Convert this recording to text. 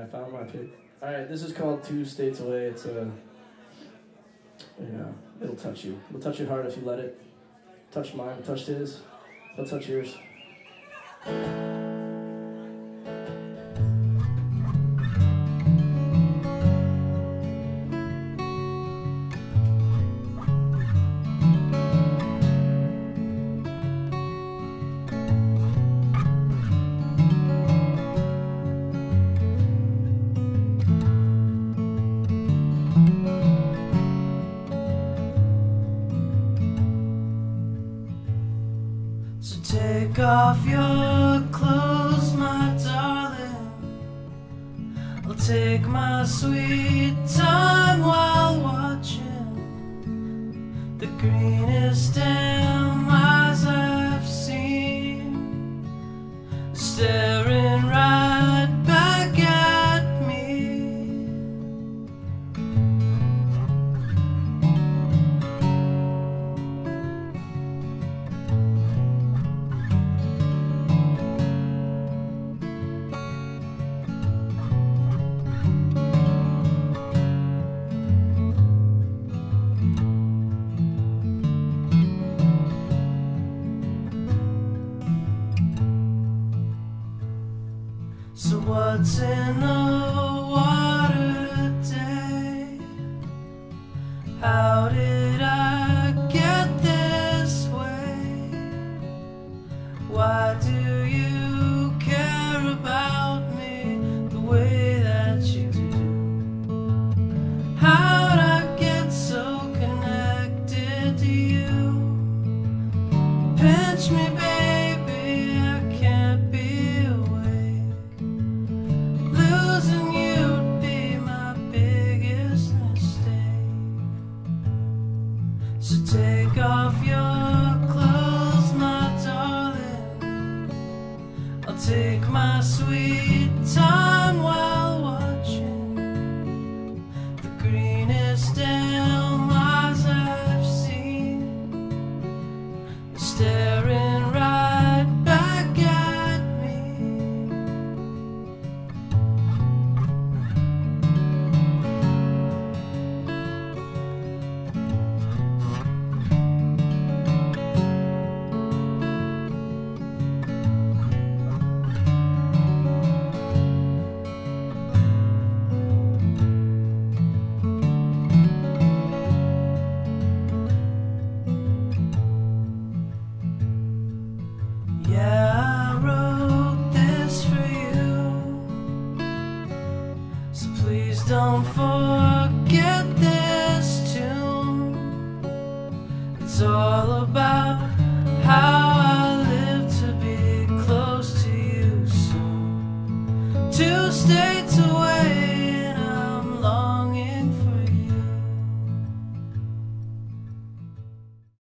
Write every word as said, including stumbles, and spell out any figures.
I found my pick. Alright, this is called Two States Away. It's a, you know, it'll touch you. It'll touch your heart if you let it. Touch mine, touched his. It'll touch yours. So take off your clothes, my darling. I'll take my sweet time while watching the greenest damn eyes I've seen, staring right back at me. So what's in the water today? How did I get this way? Why do you care about me the way that you do? How'd I get so connected to you? Pinch me, baby, I can't be away. Losing you'd be my biggest mistake. So take off your clothes, my darling. I'll take my sweet time while watching the greenest elm eyes I've seen, staring right back at me. Yeah, I wrote this for you, so please don't forget this tune. It's all about